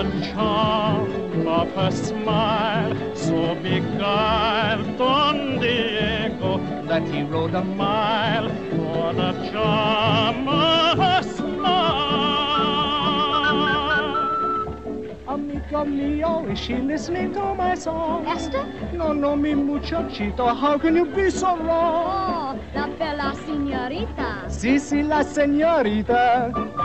charm of her smile so beguiled Don Diego that he rode a mile for the charm of her smile. Amigo mio, is she listening to my song? Esther? No, mi muchachito, how can you be so wrong? Oh, la bella signorita. Si, la señorita.